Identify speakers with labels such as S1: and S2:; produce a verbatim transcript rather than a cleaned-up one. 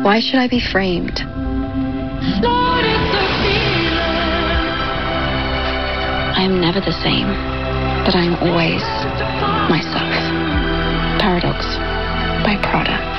S1: Why should I be framed? I am never the same, but I am always myself. Paradox by Prada.